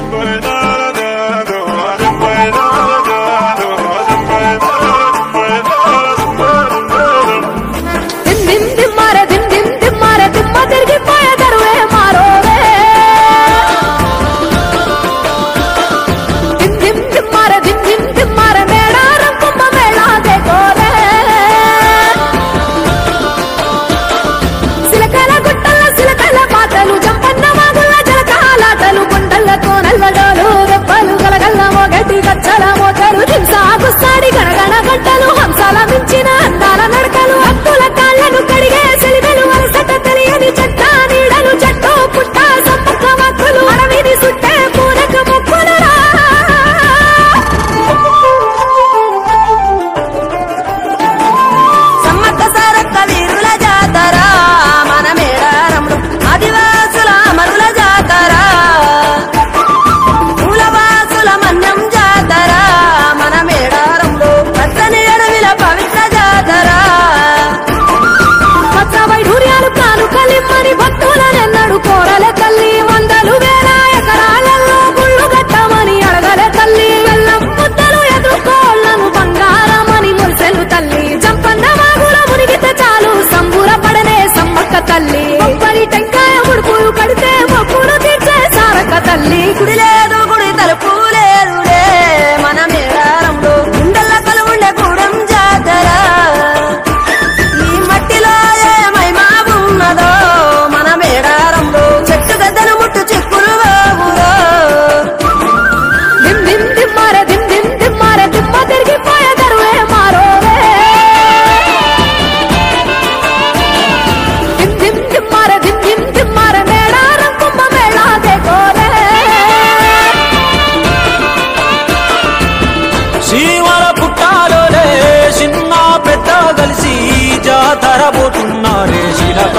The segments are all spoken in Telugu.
తరబోతున్నారే శిలక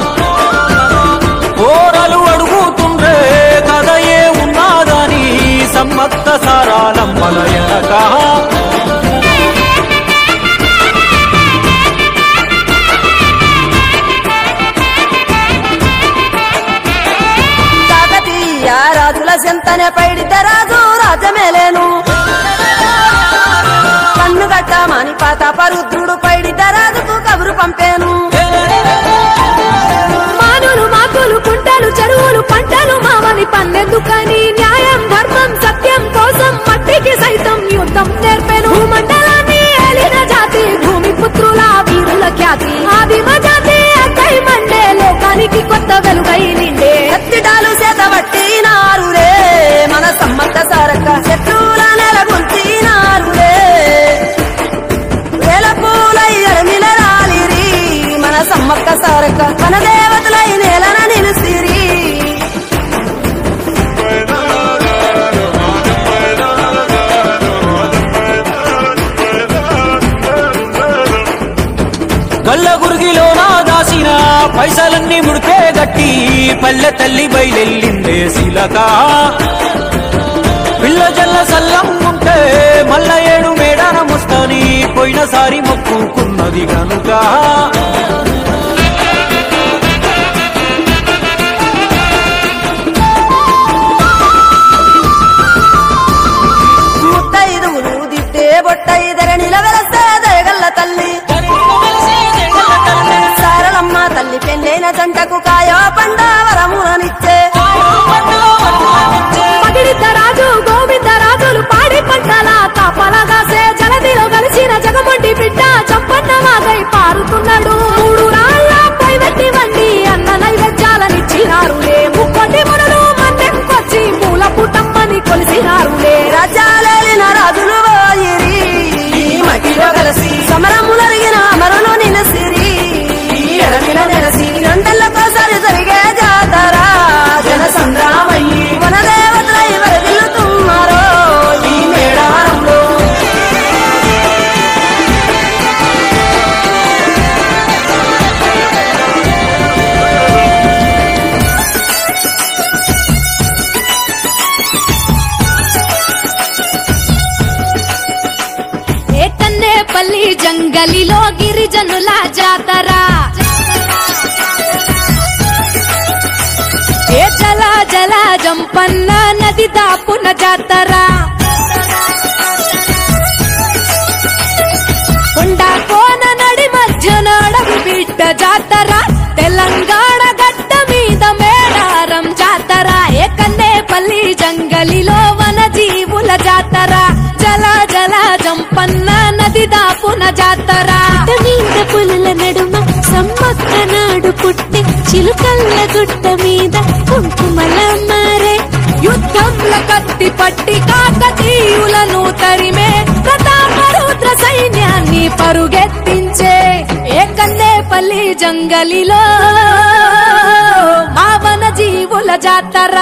ఓరలు అడుగుతుండ్రే కదయే ఉన్నాదని సమ్మత్త సారాలమ్మల ఎనక కాకతీయ రాజుల చెంతనే పైడిత రాజు రాజమేలేను కన్నుగట్ట మాని పాతాపరుద్రుడు పైడిత రాజుకు కబురు పంపేను మానులు మాకులు కుంటలు చెరువులు పంటలు మామని పన్నెందుకని న్యాయం ధర్మం సత్యం కోసం మట్టికి సైతం యుద్ధం నేర్పెను మండలాన్ని ఏలిన జాతి భూమి పుత్రుల వీరుల ఖ్యాతి ఆదిమ జాతి అక్కై మండే లోకానికి కొత్త వెలుగై నిండే కత్తిడాలు చేతబట్టినారులే మన సమ్మత సారక్క శత్రువుల నెలగొల్చినారులే వేల పూలై అరమిల రాలిరి మన సమ్మక్క సారక్క మన దేవతలై నేలన నిలిసిరి గల్ల గురిగిలోనా దాసిన పైసలన్నీ ముడితే గట్టి పల్లె తల్లి బయలెల్లిందే శిలక పిల్ల జల్ల సల్లంగుంటే మల్ల ఏడు మేడాన ముస్తాని పోయినసారి మొక్కుకున్నది గనుక ముత్తైదువులు దిట్టే బొట్టైదర నిలవెలస్తే దయగల్ల తల్లి సారలమ్మ తల్లి పెళ్ళైన జంటకు కాయో పండ వరములనిచ్చే పగిడిత రాజు గోవింద రాజులు పాడి పంటల కాపలగాసే జలదిలో కలిసిన జగమంటి బిడ్డ చంపన్న వాగై పారుతున్నాడు మూడు రాళ్ళ పై వెట్టి వండి అన్న నైవేద్యాలనిచ్చినారులే ముక్కొండి మునులు మన్నెంకొచ్చి మూల పుట్టమ్మని కొలిసినారులే రాజ్యాలేలిన రాజులు పోయిరి మట్టిలో కలిసి సమరములరిగిన అమరులు నిలసిరి ఎడమిల నెలసి రెండెళ్లకోసారి జరిగే జాతర జన సంగ్రామయ్యి మన దేవతలై వరదిల్లుతున్నారో ఈ మేడారంలో ఏటన్నేపల్లి జంగలిలో గిరిజనుల జాతర ఏ జల జల జంపన్న నది దాపున జాతర కొండ కోన నడి మధ్యన అడవి బిడ్డ జాతర తెలంగాణ గడ్డ మీద మేడారం జాతర ఏకన్నేపల్లి జంగలిలో వన జీవుల జాతర జల జల జంపన్న నది దాపున జాతర మీద పులుల నడుమ సమ్మక్క నాడు పుట్టి చిలుకల్ల గుట్ట మీద కుంకుమల మారే యుద్ధంలో కత్తి పట్టి కాకతీయులను తరిమే ప్రతాపరుద్ర సైన్యాన్ని పరుగెత్తించే ఏకన్నేపల్లి జంగలిలో మావన జీవుల జాతర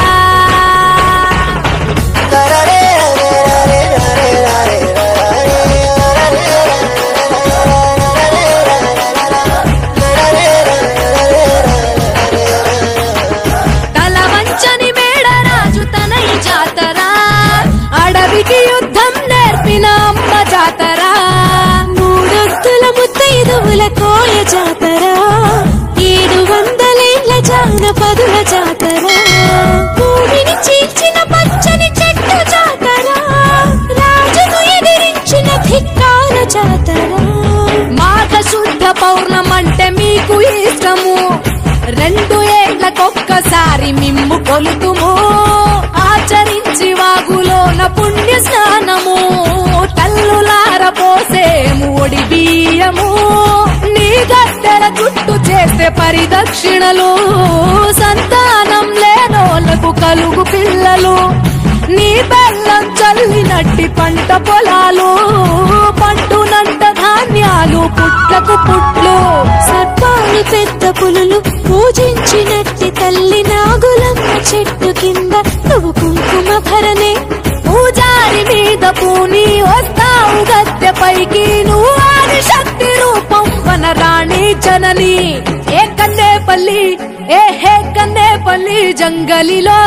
తలవంచని మేడరాజు తనై జాతర అడవికి యుద్ధం నేర్పిన అమ్మ జాతర మూడొత్తుల ముత్తైదువుల కోయ జాతర 700 ఏళ్ల జానపదుల జాతర భూమిని చీల్చిన పచ్చని చెట్టు జాతర రాజును ఎదిరించిన ధిక్కార జాతర మాఘ శుద్ధ పౌర్ణమంటే మీకు ఇష్టము 2 ఏళ్లకొక్కసారి మిమ్ము కొలుతుము ఆచరించి వాగులోన పుణ్య స్నానము తల్లులార పోసేము ఒడి బియ్యము నీ గద్దెల చుట్టూ చేసే పరిదక్షిణలు సంతానం లేనోళ్లకు కలుగు పిల్లలు నీ బెల్లం చల్లినట్టి పంట పొలాలు పంటునంట ధాన్యాలు పుట్లకు పుట్లు సర్పాలు పెద్ద పులులు పూజించినట్టి తల్లి నాగులమ్మ చెట్టు కింద నువ్వు కుంకుమ భరణే పూజారి మీద పూని వస్తావు గద్దె పైకి నువ్వు ఆది శక్తి రూపం వనరాణి జనని ఏకన్నేపల్లి కన్నేపల్లి జంగలిలో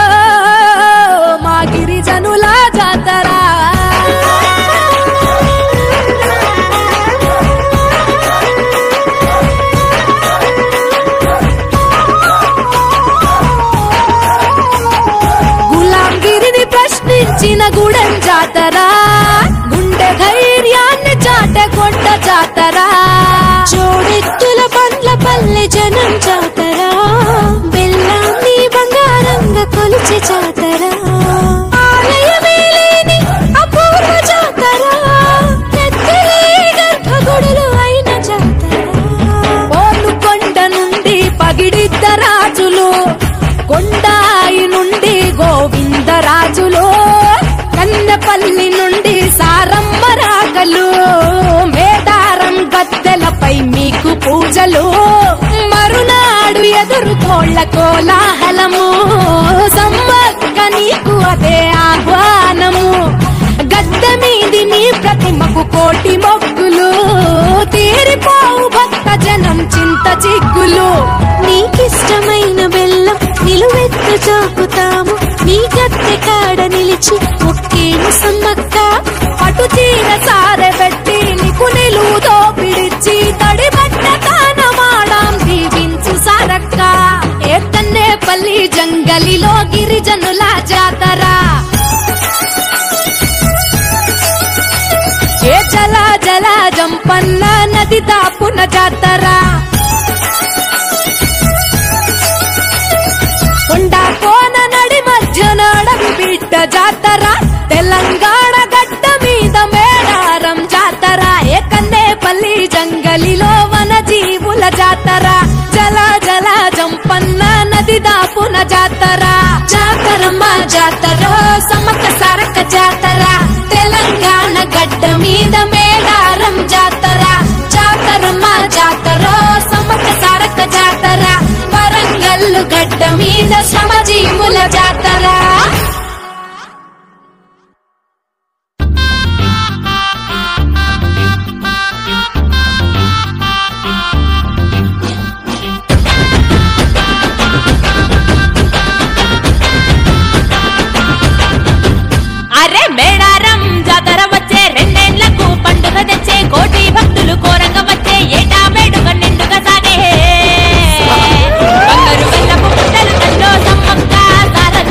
మా గిరిజనుల జాతర గులాంగిరిని ప్రశ్నించిన గుడెం జాతర గుండె ధైర్యాన్ని చాటె కొండ జాతర జోడెత్తుల పండ్ల పల్లె జనం జాతర బెల్లాన్ని బంగారంగా కొలిచే జాతర ఆలయమే లేని అపూర్వ జాతర పెద్దలే గర్భగుడులు అయిన జాతర కొండ నుండి పగిడిద్ద రాజులు కొండాయి నుండి గోవిందరాజులు కన్నెపల్లి నుండి సారమ్మ రాగలు మేడారం గద్దెలపై మీకు పూజలు మరునాడు ఎదుర్కోళ్ల కోలాహలము సమ్మక్క నీకు అదే ఆహ్వానము గద్దె మీది నీ ప్రతిమకు కోటి మొక్కులు తీరిపోవు భక్త జనం చింత చిక్కులు నీకిష్టమైన బెల్లం నిలువెత్తు చాకుతాము నీ గద్దె కాడ నిలిచి ఒక్కేను సమ్మక్క పటు చీర సారె పెట్టి నీకు నిలువుతో పిడిచి తడి బట్ట తానమాడాం దీవించు సారక్క ఏకన్నేపల్లి జంగలిలో గిరిజనుల జాతర ఏ జల జల జంపన్న నది దాపున జాతర కొండ కోన నడి మధ్యన అడవి బిడ్డ జాతర తెలంగాణ గడ్డ మీద మేడారం జాతర ఏకన్నేపల్లి జంగలిలో వన జీవుల జాతర జల జల జంపన్న నది దాపున జాతర జాతరమ్మ జాతర సమ్మక్క సారక్క జాతర తెలంగాణ గడ్డ మీద మేడారం జాతర జాతరమ్మ జాతర సమ్మక్క సారక్క జాతర వరంగల్లు గడ్డ మీద శ్రమజీవుల జాతర అరే మేడారం జాతర వచ్చే 2 ఏళ్లకు పండుగ తెచ్చే కోటి భక్తులు కోరంగ వచ్చే ఏటా వేడుక నిండుగా సాగే బంగారు బెల్లపు పుట్టలు తల్లో సమ్మక్క సార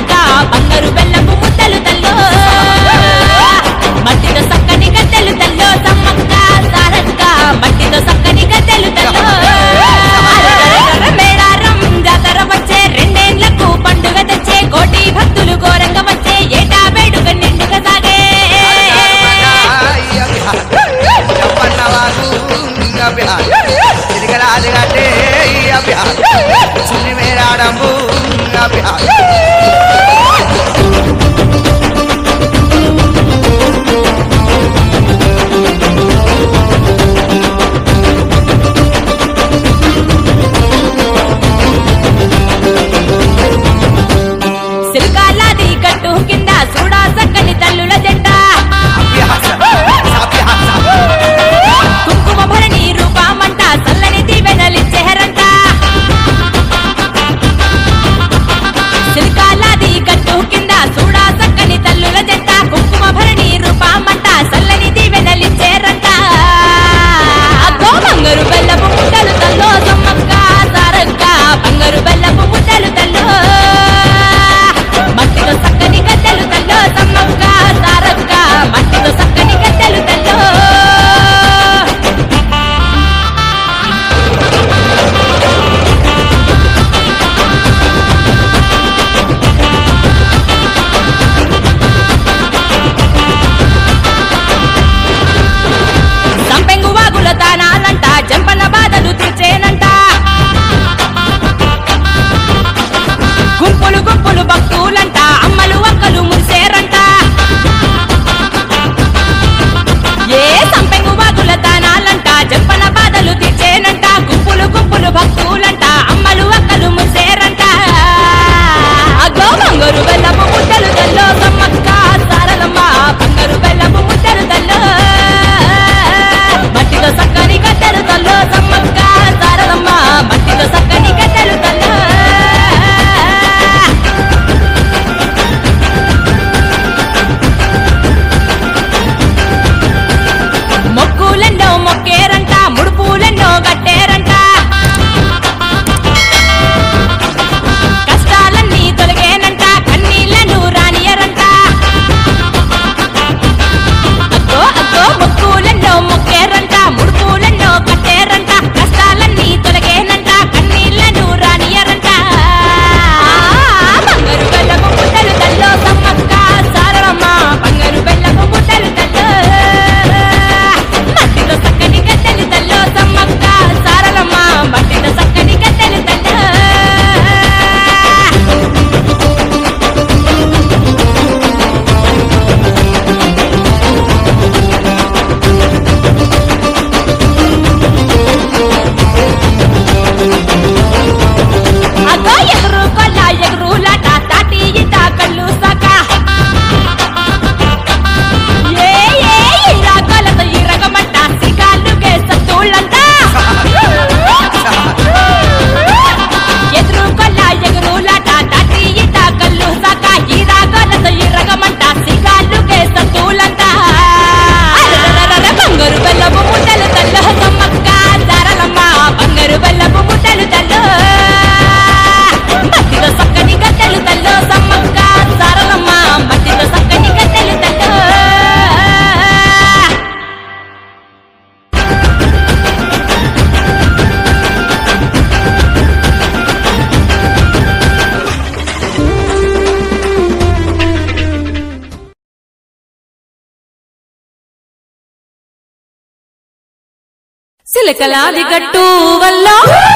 చిలకలాది గట్టు వల్ల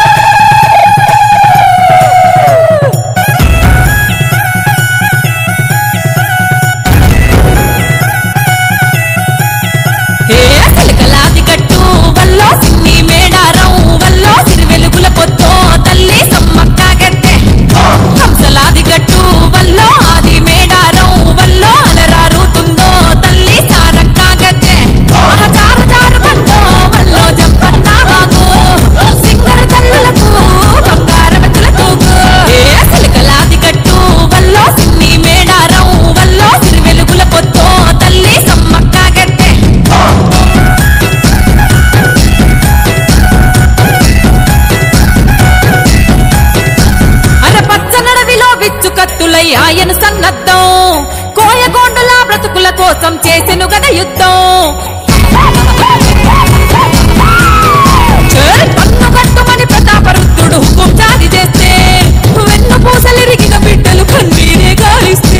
చిలకలాది గట్టు వల్ల సిన్ని మేడారం వల్ల సిరివెలుగుల పొద్దో తల్లి సమ్మక్క గెత్తె హంసలాది గట్టు వల్ల ఆది మేడారం వల్ల అలరారుతుందో తల్లి సారక్క గెత్తె చారు చారు బందో వల్ల జంపన్న బాగు సింగర తల్లులకు బంగారం తులకు చిలకలాది గట్టు వల్ల సిన్ని మేడారం వల్ల సిరివెలుగుల పొద్దో తల్లి సమ్మక్క గెత్తె కత్తులై ఆయన సన్నద్ధం కోయగోండుల బ్రతుకుల కోసం చేసెను గద యుద్ధం పన్నుగట్టుమని ప్రతాపరుద్రుడు హుకుం జారీ చేస్తే వెన్ను పూసలిరిగిన బిడ్డలు కన్నీరే గాలిస్తే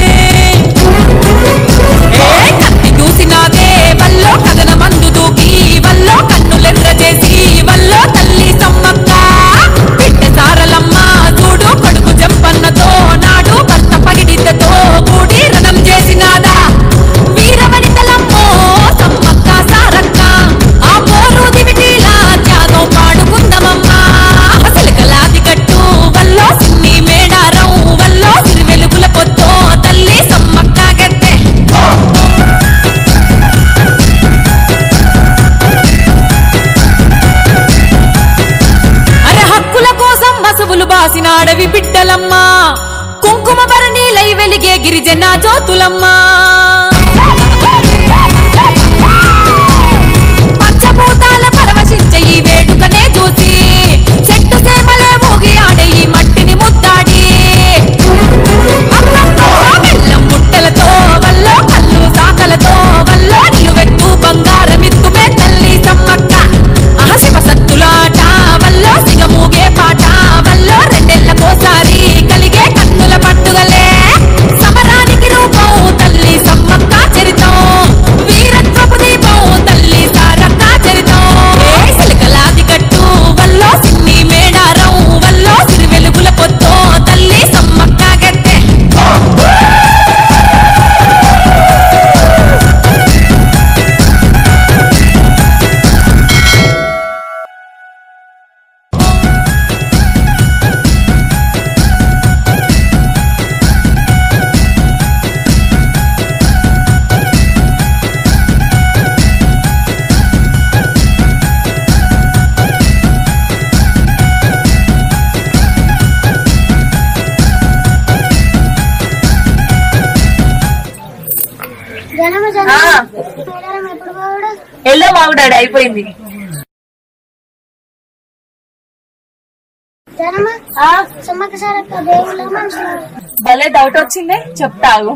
కత్తి చూసినాదే వల్లో కథన మందు దూకి వల్లో కన్నులెర్ర చేసి వల్లో తల్లి సమ్మక్క బిడ్డ సారలమ్మ చూడు కొడుకు జంపన్నతో నాడు భర్త పగిడిద్దతో కూడి రణం చేసినాదా వీరవనితలమ్మో సమ్మక్క సారక్క ఆ పోరు దివిటీలా త్యాగం పాడుకుందమమ్మా చిలకలాది గట్టు వల్లో సిన్ని మేడారం వల్లో సిరివెలుగుల పొద్దో తల్లి సమ్మక్క గెత్తె అరే హక్కుల కోసం మసువులు బాసిన అడవి బిడ్డలమ్మా కుంకుమ భరణీలై వెలిగే గిరిజన జ్యోతులమ్మా పంచభూతాల పరవశించే ఈ వేడుకనే చూసి చెట్టు సేమలే మోగి ఆడే ఈ మట్టిని ముద్దాడి బెల్లం బుట్టలతో వల్లో కళ్ళు సాకలతో వల్లో నిలువెత్తు బంగారమిత్తుమే తల్లి సమ్మక్క శివ సత్తులాట వల్లో సిగమూగే పాట వల్లో రెండేళ్లకోసారి కలిగే కన్నుల పట్టుగలే సమరానికి రూపం తల్లి సమ్మక్క చరితం వీరత్వపు దీపం తల్లి సారక్క చరితం చిలకలాది గట్టు వల్లో సిన్ని మేడారం వల్లో సిరివెలుగుల పొద్దో తల్లి సమ్మక్క గెత్తె ఎల్లో బాగుడాడు అయిపోయింది భలే డౌట్ వచ్చింది చెప్తాగు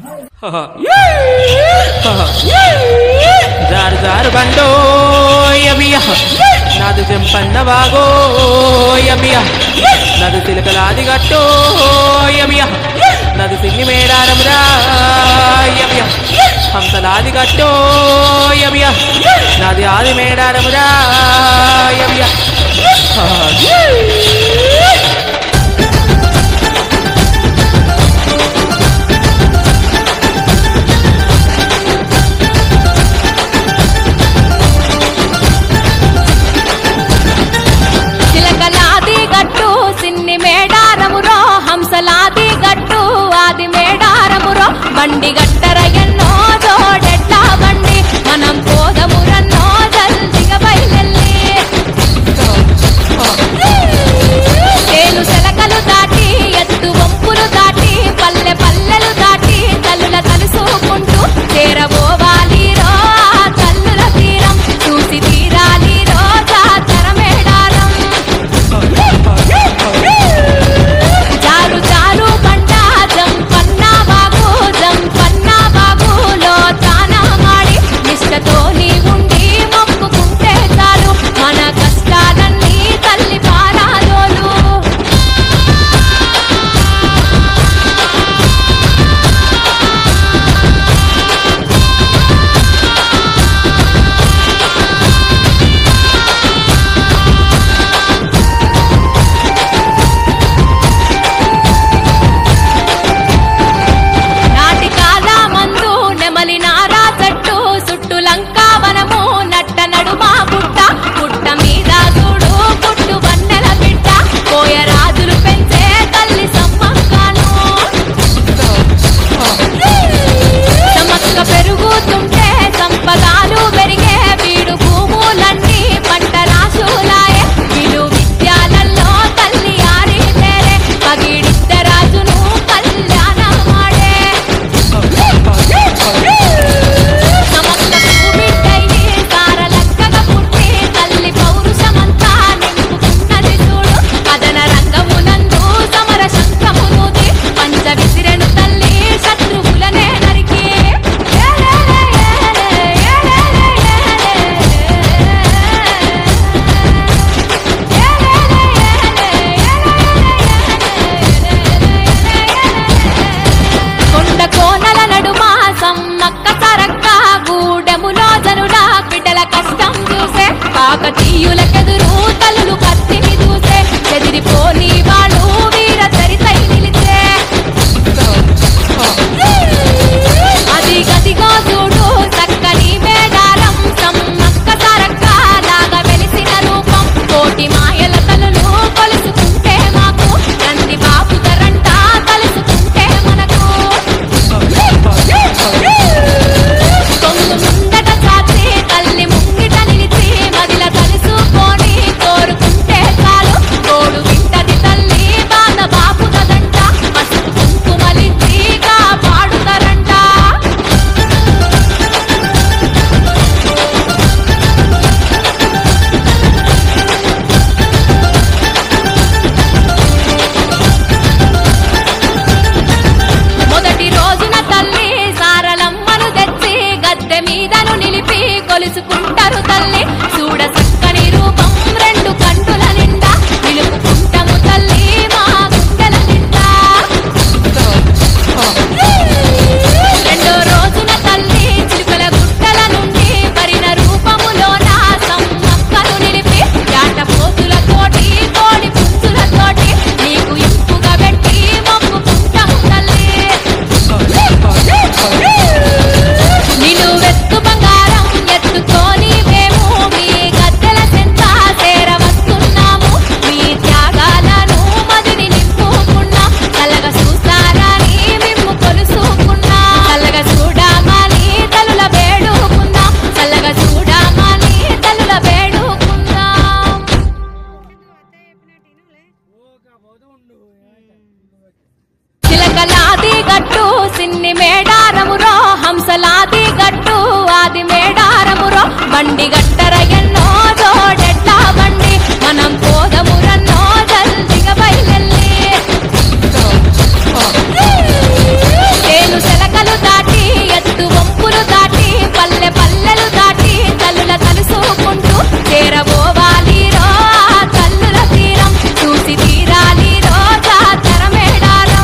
జారు జారు బండో యమియ నాదు జంపన్న బాగో యమియ నాదు చిలకలాది గట్టో యమియ నాదు సిన్ని మేడారమురా యమియ హంసలాది గట్టో యమియ నాది ఆది మేడారమురా యమియ చిలకలాది గట్టు సిన్ని మేడారమురో హంసలాది గట్టు ఆది మేడారమురో బండి గట్టర ఎన్నో జోడెట్లా బండి మనం పోదమురన్నో జల్దిగా బయలెల్లి తేలు సెలకలు దాటి ఎత్తు వంపులు దాటి పల్లె పల్లెలు దాటి తల్లుల కలుసుకుంటూ చేరబోవాలి రో తల్లుల తీరం చూసి తీరాలి రో జాతర మేడారం జారు జారు బండ జంపన్న బాగు జంపన్న బాగు కాకతీయులకెదురు తల్లులు కత్తిని దూసే చెదిరిపోని వాళ్ళు వీర చరితై నిలిచే అది గదిగో చూడు చక్కని మేడారం సమ్మక్క సారక్క లాగా వెలిసిన రూపం కోటి మాయల తల్లులు కొలుసుకుంటే మాకు నంది బాపుతరంట కలుసుకుంటే మనకు కొంగు ముందట చాచి తల్లి ముంగిట నిలిచి మదిల కలుసుకొని కోరుకుంటే చాలు తోడు వింటది తల్లి బాధ బాపుతదంట పసుపు కుంకుమలిచ్చి కాపాడుతారంట మొదటి రోజున తల్లి సారలమ్మను తెచ్చి గద్దె మీదను నిలిపి కొలుసుకుంటారు తల్లి చూడ చక్కని రూపం రెండు కంటుల నిండా నిలుపుకుంటాము తల్లి మా గుండెల నిండా రెండో రోజున తల్లి చిలుకల గుట్టల నుండి పరిన రూపములోన సమ్మక్కను నిలిపి యాట పోతులతోటి కోడి పుంజులతోటి నీకు ఇంపుగా పెట్టి మొక్కుకుంటాము తల్లి నిన్ను వెత్తు బంగారం ఎత్తుకొని మేము మీ గద్దెల చెంత చేర వస్తున్నాము మీ త్యాగాలను మదిని నింపుకున్నాం చల్లగా చూస్తారని మేము కొలుసుకున్నాం చల్లగా చూడమని తల్లుల వేడుకున్నాం చల్లగా చూడమని తల్లుల వేడుకున్నాం చిలకలాది గట్టు సిన్ని మేడారమురో హంసలాది గట్టు ఆది మేడారమురో బండి గట్టర ఎన్నో జోడెట్ల బండి మనం పోదమురన్నో జల్దిగా బయలెల్లి తేలు సెలకలు దాటి ఎత్తు వంపులు దాటి పల్లె పల్లెలు దాటి తల్లుల కలుసుకుంటూ చేరబోవాలిరో ఆ తల్లుల తీరం చూసి తీరాలిరో జాతర మేడారం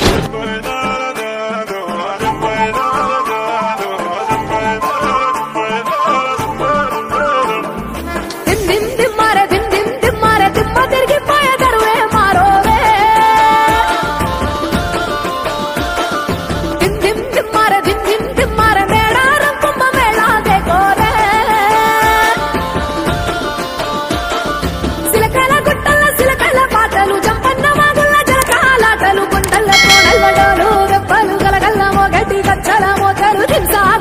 దిమ్ దిమ్మారే దిమ్మ తిరిగిపోయే దరువే మారోవే దిమ్మారే మేడారం కుంభ మేళాదే కోరే సిలకల గుట్టల సిలకల పాటలు జంపన్న వాగుల జలకాలాటలు గుండల్ల కోడల్ల డోలు దెబ్బలు గలగల్ల మోగటి గచ్చల మోతరు దింసా